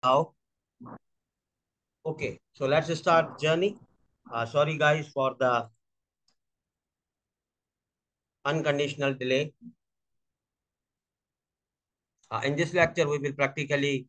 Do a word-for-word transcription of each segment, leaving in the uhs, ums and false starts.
Now, okay, so let's start journey. Uh, sorry guys for the unconditional delay. Uh, in this lecture, we will practically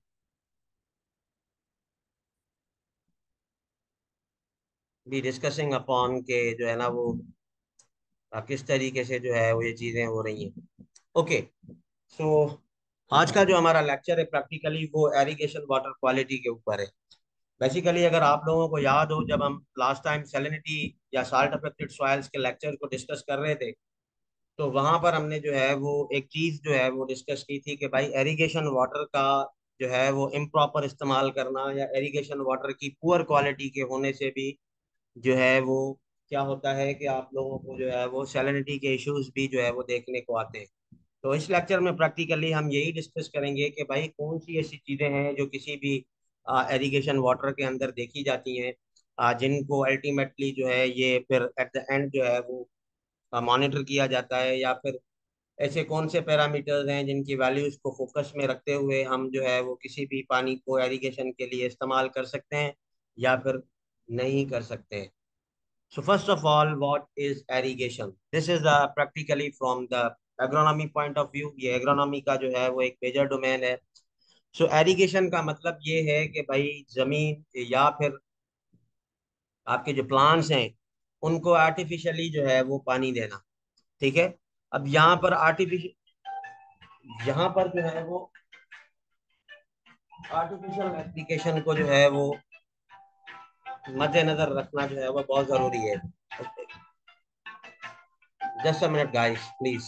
be discussing upon के जो है ना वो uh, किस तरीके से जो है वो ये चीजें हो रही हैं. ओके, सो आज का जो हमारा लेक्चर है प्रैक्टिकली वो एरिगेशन वाटर क्वालिटी के ऊपर है. बेसिकली अगर आप लोगों को याद हो, जब हम लास्ट टाइम सैलिनिटी या साल्ट अफेक्टेड सॉइल्स के लेक्चर को डिस्कस कर रहे थे, तो वहां पर हमने जो है वो एक चीज जो है वो डिस्कस की थी कि भाई एरिगेशन वाटर का जो है वो इम्प्रॉपर इस्तेमाल करना या एरिगेशन वाटर की पुअर क्वालिटी के होने से भी जो है वो क्या होता है कि आप लोगों को जो है वो सैलिनिटी के इश्यूज भी जो है वो देखने को आते हैं. तो इस लेक्चर में प्रैक्टिकली हम यही डिस्कस करेंगे कि भाई कौन सी ऐसी चीजें हैं जो किसी भी एरिगेशन वाटर के अंदर देखी जाती हैं, आ, जिनको अल्टीमेटली जो है ये फिर एट द एंड जो है वो मॉनिटर किया जाता है, या फिर ऐसे कौन से पैरामीटर्स हैं जिनकी वैल्यूज को फोकस में रखते हुए हम जो है वो किसी भी पानी को एरिगेशन के लिए इस्तेमाल कर सकते हैं या फिर नहीं कर सकते हैं. So first of all, what is irrigation? This is practically from the agronomy point of view. ये एग्रोनॉमी का जो है वो एक मेजर डोमेन है. सो एरिगेशन का मतलब ये है कि भाई जमीन या फिर आपके जो प्लांट्स हैं उनको आर्टिफिशियली जो है वो पानी देना. ठीक है. अब यहाँ पर आर्टिफिशियल यहाँ पर जो है वो आर्टिफिशियल एप्लीकेशन को जो है वो मद्देनजर रखना जो है वो बहुत जरूरी है. Just a minute guys please.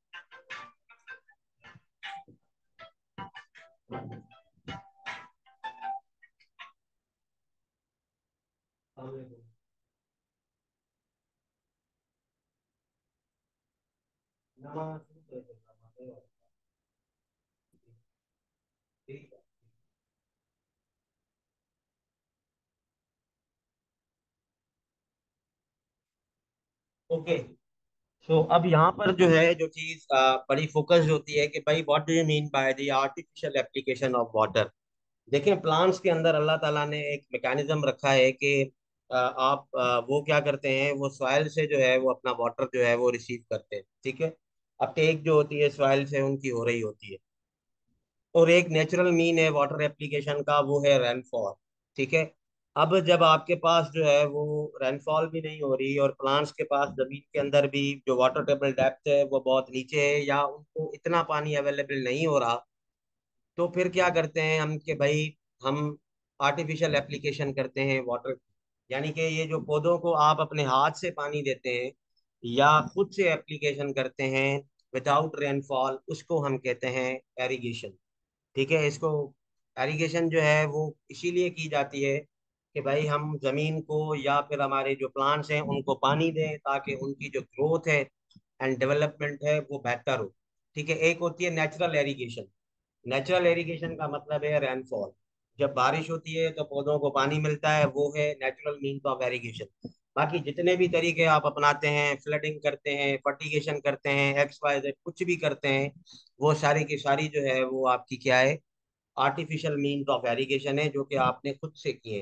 Okay, so अब यहाँ पर जो है जो चीज अ, बड़ी फोकस होती है कि भाई what do you mean by the artificial application of water. देखें, प्लांट्स के अंदर अल्लाह ताला ने एक मैकेनिज्म रखा है कि अ, आप अ, वो क्या करते हैं, वो सॉइल से जो है वो अपना वाटर जो है वो रिसीव करते हैं. ठीक है. अपटेक जो होती है सॉइल से उनकी हो रही होती है, और एक नेचुरल मीन है वाटर एप्लीकेशन का, वो है रेनफॉल. ठीक है. अब जब आपके पास जो है वो रेनफॉल भी नहीं हो रही और प्लांट्स के पास जमीन के अंदर भी जो वाटर टेबल डेप्थ है वो बहुत नीचे है या उनको इतना पानी अवेलेबल नहीं हो रहा, तो फिर क्या करते हैं हम कि भाई हम आर्टिफिशियल एप्लीकेशन करते हैं वाटर. यानी कि ये जो पौधों को आप अपने हाथ से पानी देते हैं या खुद से एप्लीकेशन करते हैं विदाउट रेनफॉल, उसको हम कहते हैं एरिगेशन. ठीक है. इसको एरिगेशन जो है वो इसीलिए की जाती है कि भाई हम जमीन को या फिर हमारे जो प्लांट्स हैं उनको पानी दें ताकि उनकी जो ग्रोथ है एंड डेवलपमेंट है वो बेहतर हो. ठीक है. एक होती है नेचुरल एरिगेशन. नेचुरल इरिगेशन का मतलब है रेनफॉल. जब बारिश होती है तो पौधों को पानी मिलता है, वो है नेचुरल मीन्स ऑफ इरिगेशन. बाकी जितने भी तरीके आप अपनाते हैं, फ्लडिंग करते हैं, फर्टिगेशन करते हैं, एक्स वाई जेड कुछ भी करते हैं, वो सारी की सारी जो है वो आपकी क्या है, आर्टिफिशियल मीन्स ऑफ इरिगेशन है जो कि आपने खुद से किए हैं.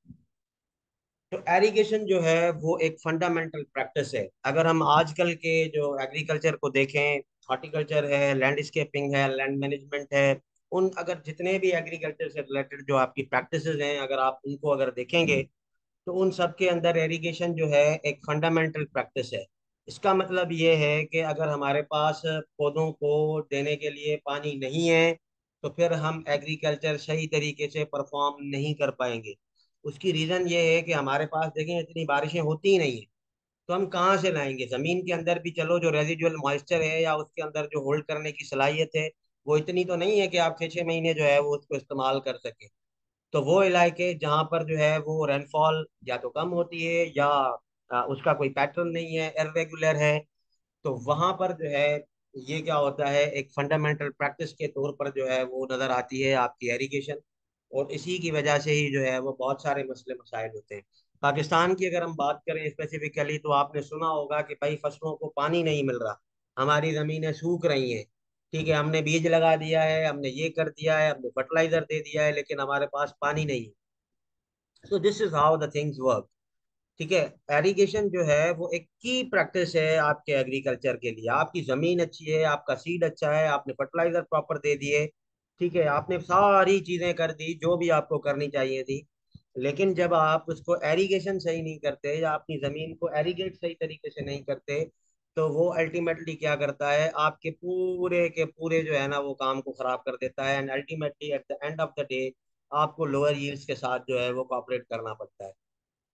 तो एरिगेशन जो है वो एक फंडामेंटल प्रैक्टिस है. अगर हम आजकल के जो एग्रीकल्चर को देखें, हॉर्टिकल्चर है, लैंडस्केपिंग है, लैंड मैनेजमेंट है, उन अगर जितने भी एग्रीकल्चर से रिलेटेड जो आपकी प्रैक्टिसेस हैं अगर आप उनको अगर देखेंगे, तो उन सब के अंदर एरिगेशन जो है एक फंडामेंटल प्रैक्टिस है. इसका मतलब ये है कि अगर हमारे पास पौधों को देने के लिए पानी नहीं है तो फिर हम एग्रीकल्चर सही तरीके से परफॉर्म नहीं कर पाएंगे. उसकी रीजन ये है कि हमारे पास देखें इतनी बारिशें होती ही नहीं है, तो हम कहाँ से लाएंगे. जमीन के अंदर भी चलो जो रेजिडुअल मॉइस्चर है या उसके अंदर जो होल्ड करने की सलाहियत है वो इतनी तो नहीं है कि आप छः छः महीने जो है वो उसको इस्तेमाल कर सके. तो वो इलाके जहाँ पर जो है वो रेनफॉल या तो कम होती है या आ, उसका कोई पैटर्न नहीं है, इरेगुलर है, तो वहां पर जो है ये क्या होता है, एक फंडामेंटल प्रैक्टिस के तौर पर जो है वो नजर आती है आपकी एरिगेशन. और इसी की वजह से ही जो है वो बहुत सारे मसले मसाइल होते हैं. पाकिस्तान की अगर हम बात करें स्पेसिफिकली, तो आपने सुना होगा कि भाई फसलों को पानी नहीं मिल रहा, हमारी जमीनें सूख रही हैं. ठीक है, हमने बीज लगा दिया है, हमने ये कर दिया है, हमने फर्टिलाइजर दे दिया है, लेकिन हमारे पास पानी नहीं है। So this is how the things work. ठीक है। एरीगेशन जो है वो एक की प्रैक्टिस है आपके एग्रीकल्चर के लिए। आपकी जमीन अच्छी है, आपका सीड अच्छा है, आपने फर्टिलाइजर प्रॉपर दे दिए, ठीक है, आपने सारी चीजें कर दी जो भी आपको करनी चाहिए थी, लेकिन जब आप उसको एरीगेशन सही नहीं करते या अपनी जमीन को एरीगेट सही तरीके से नहीं करते, तो वो अल्टीमेटली क्या करता है, आपके पूरे के पूरे जो है ना वो काम को खराब कर देता है, and ultimately at the end of the day आपको लोअर यील्ड्स के साथ जो है वो कॉपरेट करना पड़ता है।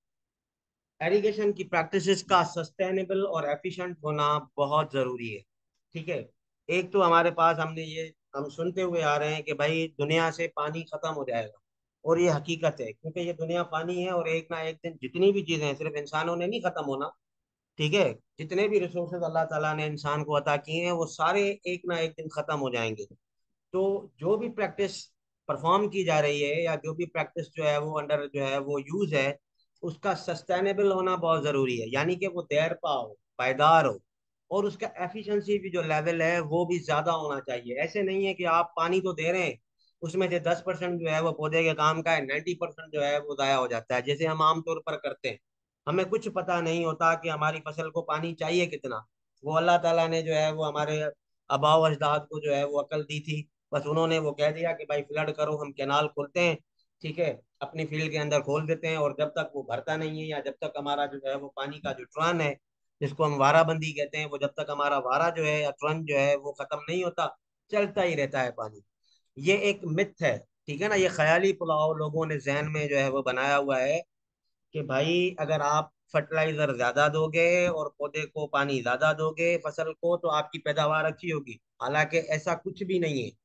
एरीगेशन की प्रैक्टिसेस का सस्टेनेबल और एफिशिएंट होना बहुत जरूरी है। ठीक है। एक तो हमारे पास हमने ये हम सुनते हुए आ रहे हैं कि भाई दुनिया से पानी खत्म हो जाएगा, और ये हकीकत है, क्योंकि ये दुनिया पानी है, और एक ना एक दिन जितनी भी चीजें हैं, सिर्फ इंसानों ने नहीं खत्म होना। ठीक है। जितने भी रिसोर्सेज अल्लाह ताला ने इंसान को अता किए हैं वो सारे एक ना एक दिन खत्म हो जाएंगे। तो जो भी प्रैक्टिस परफॉर्म की जा रही है, या जो भी प्रैक्टिस जो है वो अंडर जो है वो यूज है, उसका सस्टेनेबल होना बहुत जरूरी है, यानी कि वो देर पा हो, पायदार हो, और उसका एफिशिएंसी भी जो लेवल है वो भी ज्यादा होना चाहिए। ऐसे नहीं है कि आप पानी तो दे रहे हैं, उसमें से दस परसेंट जो है वो पौधे के काम का है, नाइन्टी परसेंट जो है वो जाया हो जाता है, जैसे हम आमतौर पर करते हैं। हमें कुछ पता नहीं होता कि हमारी फसल को पानी चाहिए कितना। वो अल्लाह ताला ने जो है वो हमारे आबाओ अजदाद को जो है वो अकल दी थी। बस उन्होंने वो कह दिया कि भाई फ्लड करो, हम कैनाल खोलते हैं, ठीक है, अपनी फील्ड के अंदर खोल देते हैं, और जब तक वो भरता नहीं है, या जब तक हमारा जो है वो पानी का जो ट्रन है, जिसको हम वाराबंदी कहते हैं, वो जब तक हमारा वारा जो है या ट्रन जो है वो खत्म नहीं होता, चलता ही रहता है पानी। ये एक मिथ है, ठीक है ना, ये ख्याली पुलाव लोगों ने जहन में जो है वो बनाया हुआ है कि भाई अगर आप फर्टिलाइजर ज्यादा दोगे और पौधे को पानी ज्यादा दोगे, फसल को, तो आपकी पैदावार अच्छी होगी। हालांकि ऐसा कुछ भी नहीं है।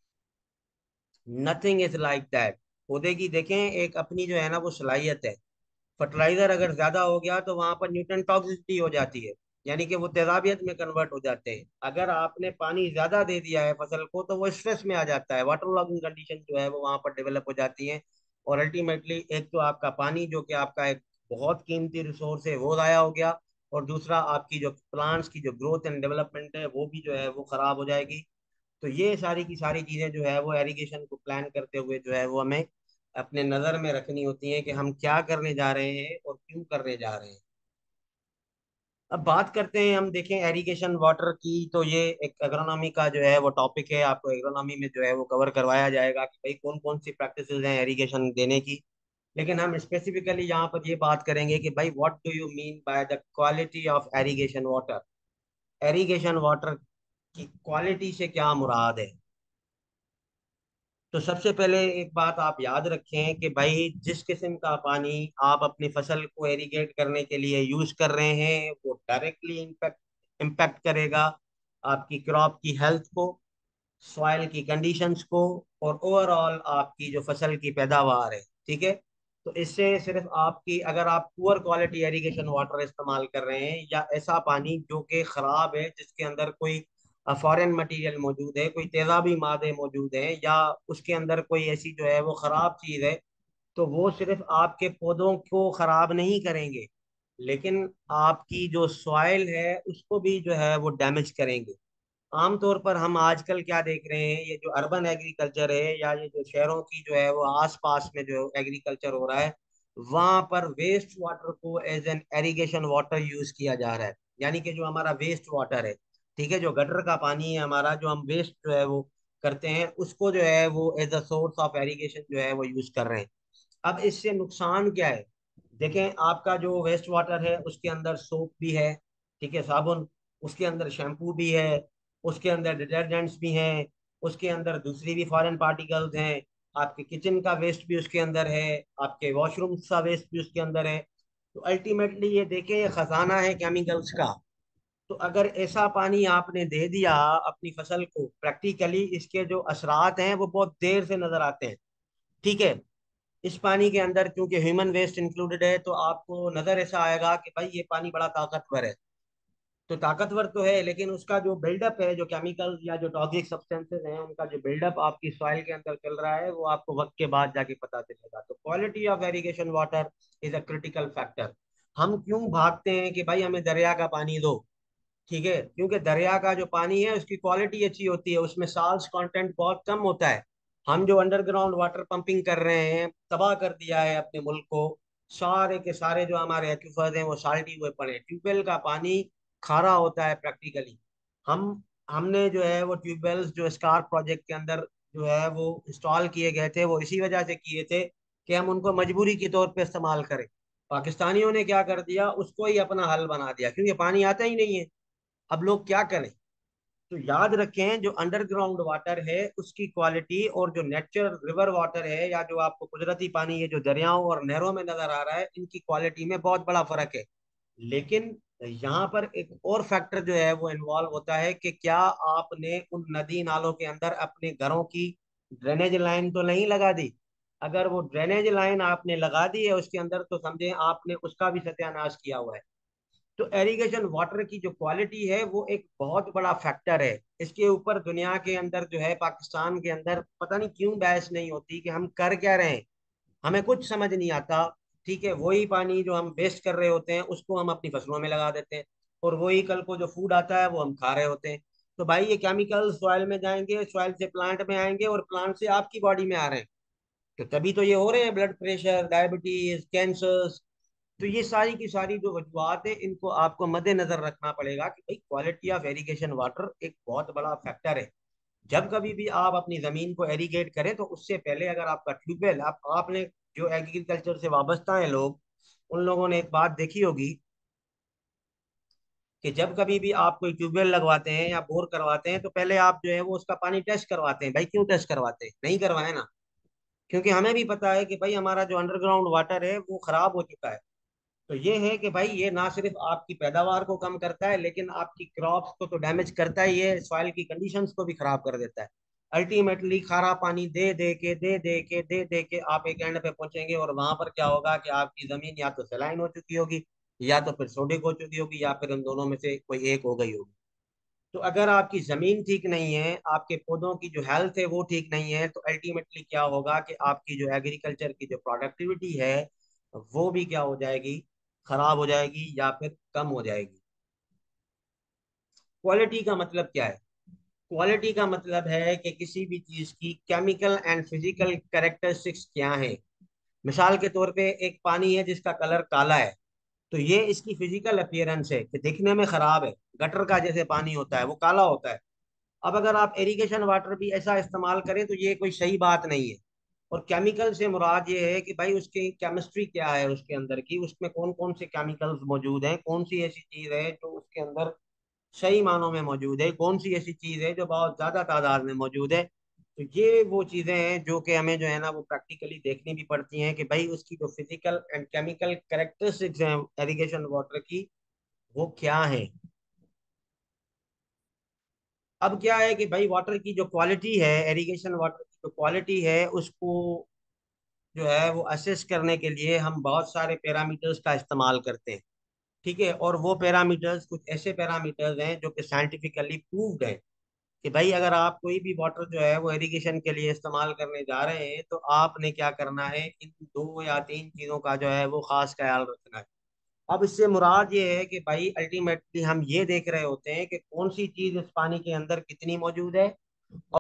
Nothing is like that. पौधे की देखें एक अपनी जो है ना वो सलाहियत है। फर्टिलाइजर अगर ज्यादा हो गया तो वहां पर न्यूट्रन टॉक्सिसिटी हो जाती है, यानी कि वो तेजाबियत में कन्वर्ट हो जाते हैं। अगर आपने पानी ज्यादा दे दिया है फसल को, तो वो स्ट्रेस में आ जाता है, वाटर लॉगिंग कंडीशन जो है वो वहां पर डेवलप हो जाती है। और अल्टीमेटली एक तो आपका पानी जो कि आपका एक बहुत कीमती रिसोर्स है वो जाया हो गया, और दूसरा आपकी जो प्लांट्स की जो ग्रोथ एंड डेवलपमेंट है वो भी जो है वो खराब हो जाएगी। तो ये सारी की सारी चीजें जो है वो एरीगेशन को प्लान करते हुए जो है वो हमें अपने नजर में रखनी होती है कि हम क्या करने जा रहे हैं और क्यों करने जा रहे हैं। अब बात करते हैं, हम देखें एरीगेशन वाटर की, तो ये एक एग्रोनॉमी का जो है वो टॉपिक है, आपको एग्रोनॉमी में जो है वो कवर करवाया जाएगा कि भाई कौन कौन सी प्रैक्टिसेस हैं एरीगेशन देने की। लेकिन हम स्पेसिफिकली यहाँ पर ये बात करेंगे कि भाई what do you mean by the quality of irrigation water. Irrigation water की क्वालिटी से क्या मुराद है। तो सबसे पहले एक बात आप याद रखें कि भाई जिस किस्म का पानी आप अपनी फसल को एरीगेट करने के लिए यूज कर रहे हैं, वो डायरेक्टली इम्पैक्ट इम्पैक्ट करेगा आपकी क्रॉप की हेल्थ को, सॉइल की कंडीशंस को, और ओवरऑल आपकी जो फसल की पैदावार है। ठीक है। तो इससे सिर्फ आपकी, अगर आप पुअर क्वालिटी एरीगेशन वाटर इस्तेमाल कर रहे हैं, या ऐसा पानी जो कि खराब है, जिसके अंदर कोई फॉरेन मटेरियल मौजूद है, कोई तेजाबी मादे मौजूद हैं, या उसके अंदर कोई ऐसी जो है वो खराब चीज है, तो वो सिर्फ आपके पौधों को खराब नहीं करेंगे, लेकिन आपकी जो सॉइल है उसको भी जो है वो डैमेज करेंगे। आमतौर पर हम आजकल क्या देख रहे हैं, ये जो अर्बन एग्रीकल्चर है, या ये जो शहरों की जो है वो आसपास में जो एग्रीकल्चर हो रहा है, वहां पर वेस्ट वाटर को as an irrigation water use किया जा रहा है। यानी कि जो हमारा वेस्ट वाटर है, ठीक है, जो गटर का पानी है हमारा, जो हम वेस्ट जो है वो करते हैं, उसको जो है वो as a source of irrigation जो है वो यूज कर रहे हैं। अब इससे नुकसान क्या है। देखें, आपका जो वेस्ट वाटर है उसके अंदर सोप भी है, ठीक है, साबुन, उसके अंदर शैम्पू भी है, उसके अंदर डिटर्जेंट्स भी हैं, उसके अंदर दूसरी भी फॉरेन पार्टिकल्स हैं, आपके किचन का वेस्ट भी उसके अंदर है, आपके वॉशरूम का वेस्ट भी उसके अंदर है। तो अल्टीमेटली ये देखें, ये खजाना है केमिकल्स का। तो अगर ऐसा पानी आपने दे दिया अपनी फसल को, प्रैक्टिकली इसके जो असरात हैं वो बहुत देर से नजर आते हैं। ठीक है। इस पानी के अंदर क्योंकि ह्यूमन वेस्ट इंक्लूडेड है, तो आपको नजर ऐसा आएगा कि भाई ये पानी बड़ा ताकतवर है। तो ताकतवर तो है, लेकिन उसका जो बिल्डअप है, जो केमिकल्स या जो टॉक्सिक सब्सटेंसेस हैं, उनका जो बिल्डअप आपकी सॉइल के अंदर चल रहा है, वो आपको वक्त के बाद जाके पता चलेगा। तो quality of irrigation water is a critical factor. हम क्यों भागते हैं कि भाई हमें दरिया का पानी दो, ठीक है, क्योंकि दरिया का जो पानी है उसकी क्वालिटी अच्छी होती है, उसमें साल्ट कंटेंट बहुत कम होता है। हम जो अंडरग्राउंड वाटर पंपिंग कर रहे हैं, तबाह कर दिया है अपने मुल्क को। सारे के सारे जो हमारे एक्वीफर्स हैं वो साल्टी हुए पड़े हैं। ट्यूबवेल का पानी खारा होता है प्रैक्टिकली। हम हमने जो है वो ट्यूबवेल्स जो स्कार प्रोजेक्ट के अंदर जो है वो इंस्टॉल किए गए थे, वो इसी वजह से किए थे कि हम उनको मजबूरी के तौर पे इस्तेमाल करें। पाकिस्तानियों ने क्या कर दिया, उसको ही अपना हल बना दिया, क्योंकि पानी आता ही नहीं है। अब लोग क्या करें? तो याद रखें, जो अंडरग्राउंड वाटर है उसकी क्वालिटी और जो नेचुरल रिवर वाटर है या जो आपको कुदरती पानी है जो दरियाओं और नहरों में नजर आ रहा है, इनकी क्वालिटी में बहुत बड़ा फर्क है। लेकिन यहाँ पर एक और फैक्टर जो है वो इन्वॉल्व होता है कि क्या आपने उन नदी नालों के अंदर अपने घरों की ड्रेनेज लाइन तो नहीं लगा दी? अगर वो ड्रेनेज लाइन आपने लगा दी है उसके अंदर, तो समझे आपने उसका भी सत्यानाश किया हुआ है। तो एरीगेशन वाटर की जो क्वालिटी है वो एक बहुत बड़ा फैक्टर है। इसके ऊपर दुनिया के अंदर जो है, पाकिस्तान के अंदर पता नहीं क्यों बहस नहीं होती कि हम कर क्या रहे हैं। हमें कुछ समझ नहीं आता। ठीक है, वही पानी जो हम वेस्ट कर रहे होते हैं उसको हम अपनी फसलों में लगा देते हैं, और वही कल को जो फूड आता है वो हम खा रहे होते हैं। तो भाई ये केमिकल सॉइल में जाएंगे, सॉइल से प्लांट में आएंगे, और प्लांट से आपकी बॉडी में आ रहे हैं। तो तभी तो ये हो रहे हैं, ब्लड प्रेशर, डायबिटीज, कैंसर। तो ये सारी की सारी जो वजूहत है, इनको आपको मद्देनजर रखना पड़ेगा कि भाई क्वालिटी ऑफ एरीगेशन वाटर एक बहुत बड़ा फैक्टर है। जब कभी भी आप अपनी जमीन को एरीगेट करें, तो उससे पहले अगर आपका ट्यूबवेल, आप आपने जो एग्रीकल्चर से वाबस्ता है लोग, उन लोगों ने एक बात देखी होगी कि जब कभी भी आप कोई ट्यूबवेल लगवाते हैं या बोर करवाते हैं, तो पहले आप जो है वो उसका पानी टेस्ट करवाते हैं। भाई क्यों टेस्ट करवाते हैं? नहीं करवाए ना, क्योंकि हमें भी पता है कि भाई हमारा जो अंडरग्राउंड वाटर है वो खराब हो चुका है। तो ये है कि भाई ये ना सिर्फ आपकी पैदावार को कम करता है, लेकिन आपकी क्रॉप्स को तो डैमेज करता ही है, सॉइल की कंडीशंस को भी खराब कर देता है। अल्टीमेटली खारा पानी दे दे के दे दे के दे दे के आप एक एंड पे पहुंचेंगे, और वहां पर क्या होगा कि आपकी जमीन या तो सलाइन हो चुकी होगी, या तो फिर सोडिक हो चुकी होगी, या फिर उन दोनों में से कोई एक हो गई होगी। तो अगर आपकी जमीन ठीक नहीं है, आपके पौधों की जो हेल्थ है वो ठीक नहीं है, तो अल्टीमेटली क्या होगा कि आपकी जो एग्रीकल्चर की जो प्रोडक्टिविटी है वो भी क्या हो जाएगी, खराब हो जाएगी या फिर कम हो जाएगी। क्वालिटी का मतलब क्या है? क्वालिटी का मतलब है कि किसी भी चीज की केमिकल एंड फिजिकल कैरेक्टरिस्टिक्स क्या है। मिसाल के तौर पे एक पानी है जिसका कलर काला है, तो ये इसकी फिजिकल अपीयरेंस है कि दिखने में खराब है। गटर का जैसे पानी होता है वो काला होता है। अब अगर आप इरिगेशन वाटर भी ऐसा इस्तेमाल करें तो ये कोई सही बात नहीं है। और केमिकल से मुराद ये है कि भाई उसकी केमिस्ट्री क्या है, उसके अंदर की, उसमें कौन कौन से केमिकल्स मौजूद हैं, कौन सी ऐसी चीज है जो उसके अंदर सही मानों में मौजूद है, कौन सी ऐसी चीज है जो बहुत ज्यादा तादाद में मौजूद है। तो ये वो चीजें हैं जो कि हमें जो है ना वो प्रैक्टिकली देखनी भी पड़ती हैं कि भाई उसकी जो फिजिकल एंड केमिकल कैरेक्टरिस्टिक्स हैं इरिगेशन वाटर की, वो क्या है। अब क्या है कि भाई वाटर की जो क्वालिटी है, इरिगेशन वाटर की जो क्वालिटी है, उसको जो है वो असेस करने के लिए हम बहुत सारे पैरामीटर्स का इस्तेमाल करते हैं। ठीक है, और वो पैरामीटर्स कुछ ऐसे पैरामीटर्स हैं जो कि साइंटिफिकली प्रूव्ड है कि भाई अगर आप कोई भी वाटर जो है वो इरिगेशन के लिए इस्तेमाल करने जा रहे हैं, तो आपने क्या करना है, इन दो या तीन चीजों का जो है वो खास ख्याल रखना है। अब इससे मुराद ये है कि भाई अल्टीमेटली हम ये देख रहे होते हैं कि कौन सी चीज इस पानी के अंदर कितनी मौजूद है,